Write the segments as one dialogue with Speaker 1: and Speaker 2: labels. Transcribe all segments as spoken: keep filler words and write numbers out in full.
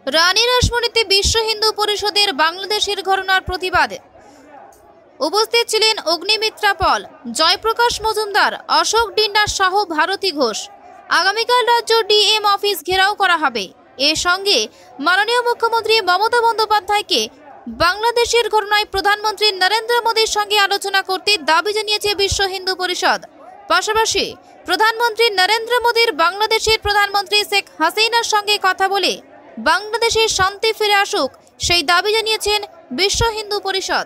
Speaker 1: রানী রাসমণিতে বিশ্ব হিন্দু পরিষদের বাংলাদেশের ঘটনার প্রতিবাদে উপস্থিত ছিলেন অগ্নিমিত্রা পল, জয়প্রকাশ মজুমদার, অশোক ডিন্ডা সহ ভারতী ঘোষ। আগামীকাল রাজ্য ডিএম অফিস ঘেরাও করা হবে। এর সঙ্গে মাননীয় মুখ্যমন্ত্রী মমতা বন্দ্যোপাধ্যায়কে বাংলাদেশের ঘটনায় প্রধানমন্ত্রী নরেন্দ্র মোদীর সঙ্গে আলোচনা করতে দাবি জানিয়েছে বিশ্ব হিন্দু পরিষদ। পাশাপাশি প্রধানমন্ত্রী নরেন্দ্র মোদীর বাংলাদেশের প্রধানমন্ত্রী শেখ হাসিনার সঙ্গে কথা বলে বাংলাদেশের শান্তি ফিরে আসুক সেই দাবি জানিয়েছেন বিশ্ব হিন্দু পরিষদ।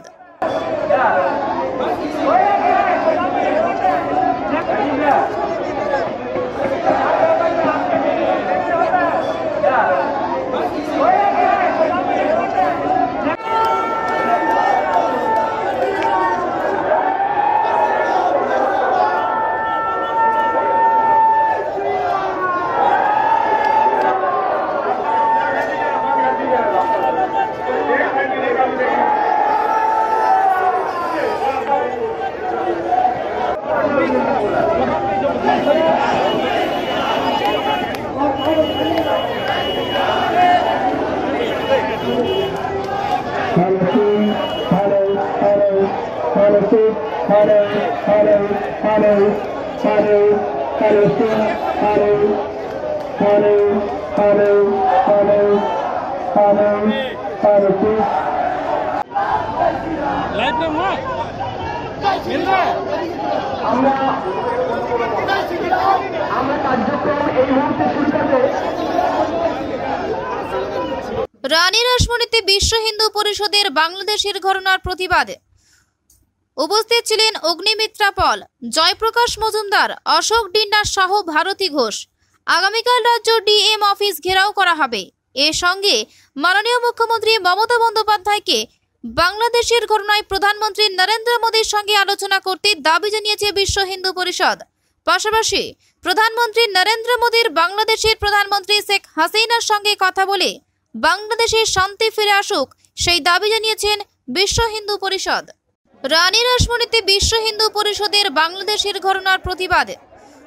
Speaker 1: রানী রাসমণিতে বিশ্ব হিন্দু পরিষদের বাংলাদেশের ঘটনার প্রতিবাদে উপস্থিত ছিলেন অগ্নিমিত্রা পল, জয়প্রকাশ মজুমদার, অশোক ডিন্ডা সহ ভারতী ঘোষ। আগামীকাল রাজ্য ডিএম অফিস ঘেরাও করা হবে। এর সঙ্গে মাননীয় মুখ্যমন্ত্রী মমতা বন্দ্যোপাধ্যায়কে বাংলাদেশের ঘটনায় প্রধানমন্ত্রী নরেন্দ্র মোদীর সঙ্গে আলোচনা করতে দাবি জানিয়েছে বিশ্ব হিন্দু পরিষদ। পাশাপাশি প্রধানমন্ত্রী নরেন্দ্র মোদীর বাংলাদেশের প্রধানমন্ত্রী শেখ হাসিনার সঙ্গে কথা বলে বাংলাদেশের শান্তি ফিরে আসুক সেই দাবি জানিয়েছেন বিশ্ব হিন্দু পরিষদ। রানী রাসমণিতে বিশ্ব হিন্দু পরিষদের বাংলাদেশের ঘটনার প্রতিবাদে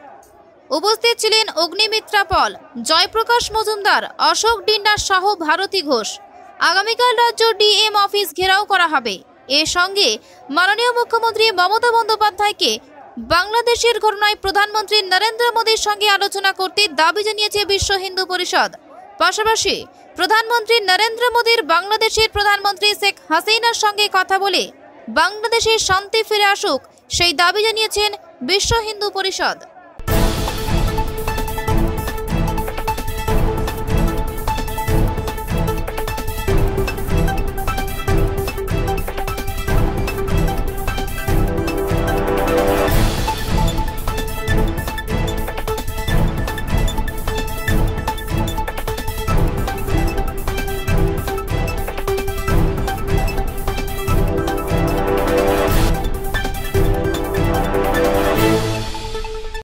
Speaker 1: উপস্থিত ছিলেন অগ্নিমিত্রা পল, জয়প্রকাশ মজুমদার, অশোক ডিন্ডা সহ ভারতী ঘোষ। আগামীকাল রাজ্য ডিএম অফিস ঘেরাও করা হবে। এর সঙ্গে মাননীয় মুখ্যমন্ত্রী মমতা বন্দ্যোপাধ্যায়কে বাংলাদেশের ঘটনায় প্রধানমন্ত্রী নরেন্দ্র মোদীর সঙ্গে আলোচনা করতে দাবি জানিয়েছে বিশ্ব হিন্দু পরিষদ। পাশাপাশি প্রধানমন্ত্রী নরেন্দ্র মোদীর বাংলাদেশের প্রধানমন্ত্রী শেখ হাসিনার সঙ্গে কথা বলে বাংলাদেশের শান্তি ফিরে আসুক সেই দাবি জানিয়েছেন বিশ্ব হিন্দু পরিষদ।